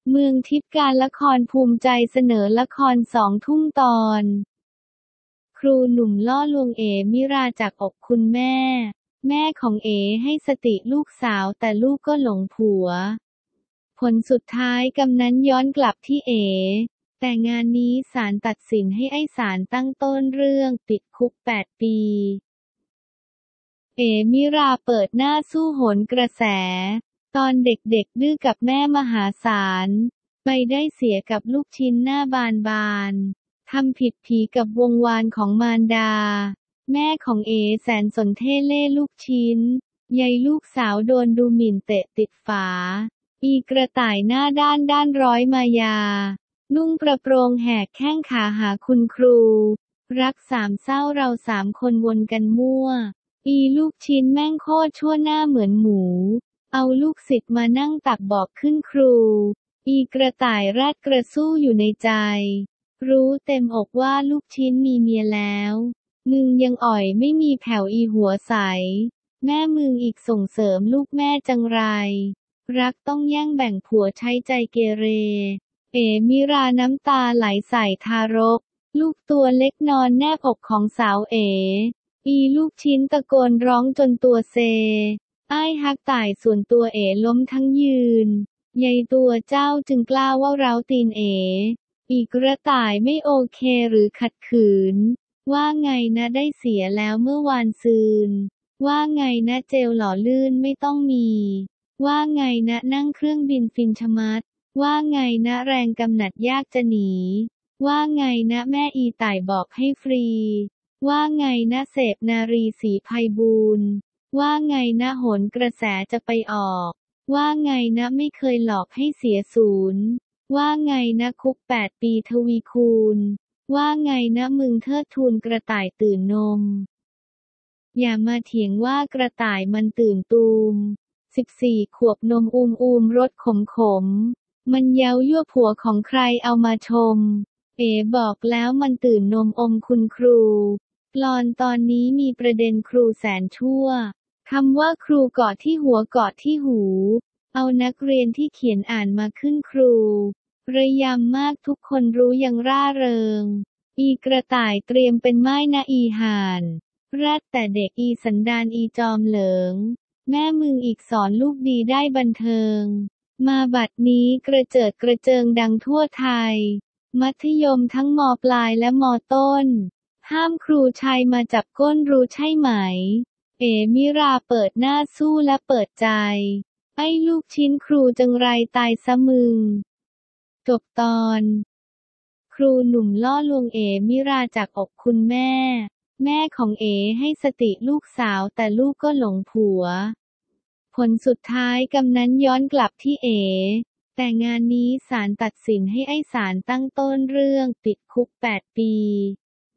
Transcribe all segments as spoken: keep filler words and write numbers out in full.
เมืองทิพย์การละครภูมิใจเสนอละครสองทุ่มตอน ครูหนุ่มล่อลวงเอ๋มิราจากอกคุณแม่ แม่ของเอ๋ให้สติลูกสาวแต่ลูกก็หลงผัว ผลสุดท้ายกำนันย้อนกลับที่เอ๋แต่งานนี้ศาลตัดสินให้ไอ้ศาลตั้งต้นเรื่องติดคุกแปดปี เอ๋มิราเปิดหน้าสู้โหนกระแส ตอนเด็กๆดื้อกับแม่มหาศาล ไปได้เสียกับลูกชิ้นหน้าบานบานทำผิดผีกับวงวานของมารดา แม่ของเอ๋แสนสนเท่เล่ลูกชิ้นยายลูกสาวโดนดูหมิ่นเตะติดฝา อีกระต่ายหน้าด้านด้านร้อยมายา นุ่งกระโปรงแหกแข้งขาหาคุณครู รักสามเศร้าเราสามคนวนกันมั่ว อีลูกชิ้นแม่งโคตรชั่วหน้าเหมือนหมู เอาลูกศิษย์มานั่งตักบอกขึ้นครู อีกระต่ายแรดกระสู้อยู่ในใจ รู้เต็มอกว่าลูกชิ้นมีเมียแล้ว มึงยังอ่อยไม่มีแผ่วอีหัวใส แม่มึงอีกส่งเสริมลูกแม่จังไร รักต้องแย่งแบ่งผัวใช้ใจเกเร เอ๋มิราน้ำตาไหลใส่ทารก ลูกตัวเล็กนอนแนบอกของสาวเอ๋ อีลูกชิ้นตะโกนร้องจนตัวเซ อ้ายฮักต่ายส่วนตัวเอ๋ล้มทั้งยืนยายตัวเจ้าจึงกล้าว่าเร้าตีนเอ๋อีกระต่ายไม่โอเคหรือขัดขืน ว่าไงนะได้เสียแล้วเมื่อวานซืน ว่าไงนะเจลหล่อลื่นไม่ต้องมี ว่าไงนะนั่งเครื่องบินฟินชะมัด ว่าไงนะแรงกำหนัดยากจะหนี ว่าไงนะแม่อีต่ายบอกให้ฟรี ว่าไงนะเสพนารีศรีไพบูลย์ ว่าไงนะโหนกระแสจะไปออก ว่าไงนะไม่เคยหลอกให้เสียศูนย์ ว่าไงนะคุกแปดปีทวีคูณ ว่าไงนะมึงเทิดทูนกระต่ายตื่นนม อย่ามาเถียงว่ากระต่ายมันตื่นตูม สิบสี่ ขวบนมอูมอูมรสขมขม มันเย้ายั่วผัวของใครเอามาชม เอ๋บอกแล้วมันตื่นนมอมคุณครู กลอนตอนนี้มีประเด็นครูแสนชั่ว คำว่าครูเกาะที่หัวเกาะที่หู เอานักเรียนที่เขียนอ่านมาขึ้นครู ระยำมากทุกคนรู้ยังร่าเริง อีกระต่ายเตรียมเป็นไม้นะอีห่านแรดแต่เด็กอีสันดานอีจอมเหลิง แม่มึงอีกสอนลูกดีได้บันเทิง มาบัดนี้กระเจิดกระเจิงดังทั่วไทย มัธยมทั้งม.ปลายและม.ต้น ห้ามครูชัยมาจับก้นรู้ใช่ไหม เอ๋มิราเปิดหน้าสู้และเปิดใจ ไอ้ลูกชิ้นครูจังไรตายซะมึง จบตอน ครูหนุ่มล่อลวงเอ๋มิราจากอกคุณแม่ แม่ของเอ๋ให้สติลูกสาวแต่ลูกก็หลงผัว ผลสุดท้ายกำนันย้อนกลับที่เอ๋แต่งานนี้ศาลตัดสินให้ไอ้ศาลตั้งต้นเรื่องติดคุกแปดปี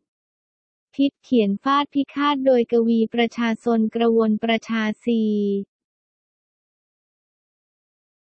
พิษเขียนฟาดพิฆาตโดยกวีประชาชนกระวนประชาซี